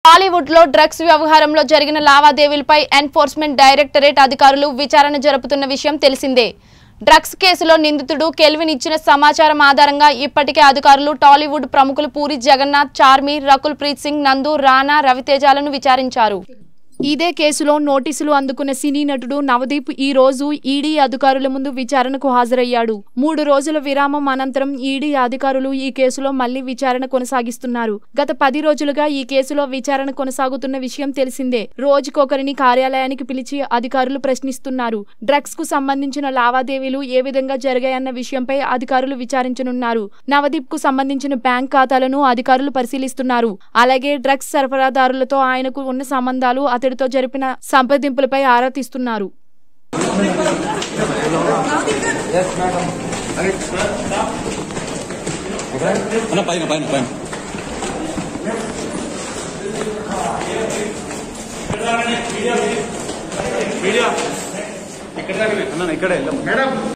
టాలీవుడ్ లో డ్రగ్స్ వ్యవహారంలో జరిగిన లావాదేవీలపై ఎన్ఫోర్స్మెంట్ డైరెక్టరేట్ అధికారులు విచారణ జరుపుతున్న విషయం తెలిసిందే. డ్రగ్స్ కేసులో నిందితుడు కెల్విన్ ఇచ్చిన సమాచారం ఆధారంగా ఇప్పటికే అధికారులు టాలీవుడ్ ప్రముఖులు పూరి జగన్నాథ్, చార్మి, రకుల్ ప్రీత్ సింగ్, నందు, రానా, రవితేజలను విచారించారు. ఇదే కేసులో నోటీసులు అందుకున్న సినీ నటుడు నవదీప్ ఈ రోజు ఈడీ అధికారుల ముందు విచారణకు హాజరయ్యాడు. 3 రోజుల విరామం అనంతరం ఈడీ అధికారులు ఈ కేసులో మళ్లీ విచారణ కొనసాగిస్తున్నారు. గత 10 రోజులుగా ఈ కేసులో విచారణ కొనసాగుతున్న విషయం తెలిసిందే. రోజుకొకరిని కార్యాలయానికి పిలిచి అధికారులు ప్రశ్నిస్తున్నారు. డ్రగ్స్ కు సంబంధించిన లావాదేవీలు ఏ విధంగా జరిగాయన్న విషయంపై అధికారులు విచారించనున్నారు. నవదీప్ కు సంబంధించిన బ్యాంక్ ఖాతాలను అధికారులు పరిశీలిస్తున్నారు. అలాగే డ్రగ్స్ సరఫరాదారులతో ఆయనకు ఉన్న సంబంధాలు, తో జరిపిన సంప్రదింపులపై ఆరా తీస్తున్నారు. ఇక్కడ